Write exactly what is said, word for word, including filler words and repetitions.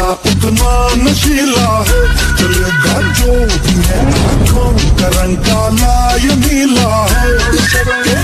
उतना नशीला है, चलेगा जो भी है, आँखों का रंग काला या नीला है।